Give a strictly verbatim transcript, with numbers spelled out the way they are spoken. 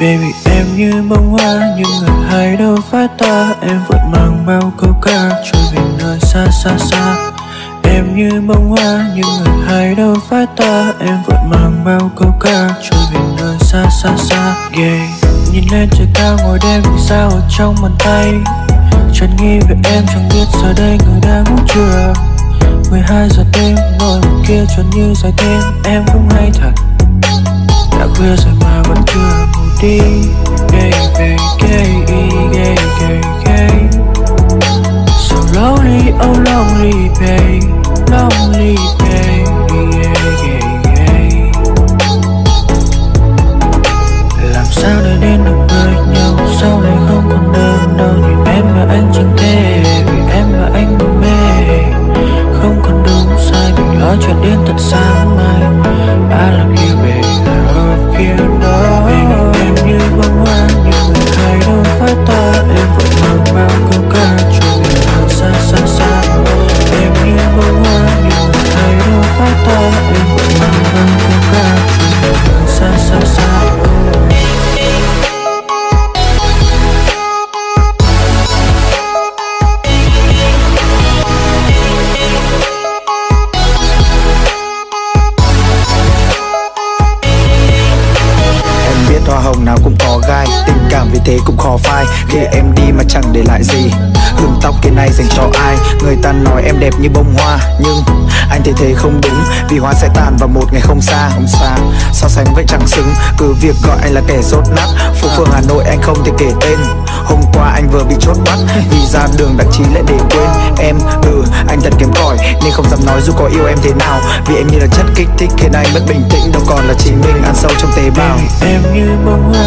Baby em như bông hoa, nhưng người hay đâu phải ta. Em vẫn mang bao câu ca trôi về nơi xa xa xa. Em như bông hoa, nhưng người hay đâu phải ta. Em vẫn mang bao câu ca trôi về nơi xa xa xa. Yeah. Nhìn lên trời cao ngồi đêm vì sao ở trong bàn tay. Chẳng nghĩ về em, chẳng biết giờ đây người đang ngủ chưa. Mười hai giờ đêm ngồi bên kia chuẩn như dài thêm. Em cũng hay thật, đã khuya rồi mà vẫn chưa ngủ đi. Gay, gay, gay, gay, gay, gay. So lonely, oh lonely, babe. Lonely, babe. Yeah, yeah, yeah. Làm sao để đến được với nhau, sau này không còn đơn đâu. Vì em và anh chẳng thể, vì em và anh đam mê. Không còn đúng sai, đừng lo chuyện đến tận sáng mai. I love you, babe, I love you, no. Baby, em như bông hoa, nhưng người hay đâu phải ta. Em vẫn mang bao câu ca trôi về nơi xa xa xa. Em như bông hoa, nhưng người hay đâu phải ta. Em vẫn mang bao câu ca trôi về nơi xa xa xa. Hoa hồng nào cũng có gai, tình cảm vì thế cũng khó phai. Khi em đi mà chẳng để lại gì, hương tóc kia này dành cho ai. Người ta nói em đẹp như bông hoa, nhưng anh thấy thế không đúng. Vì hoa sẽ tàn vào một ngày không xa, không xa. So sánh vậy chẳng xứng, cứ việc gọi anh là kẻ rốt nát. Phố phường Hà Nội anh không thể kể tên. Hôm qua anh vừa bị chốt bắt, vì ra đường đắc chí lại để quên em. Ừ, anh thật kém cỏi nên không dám nói dù có yêu em thế nào. Vì em như là chất kích thích khiến anh mất bình tĩnh, đâu còn là chính mình ăn sâu trong tế bào. Baby, em như bông hoa,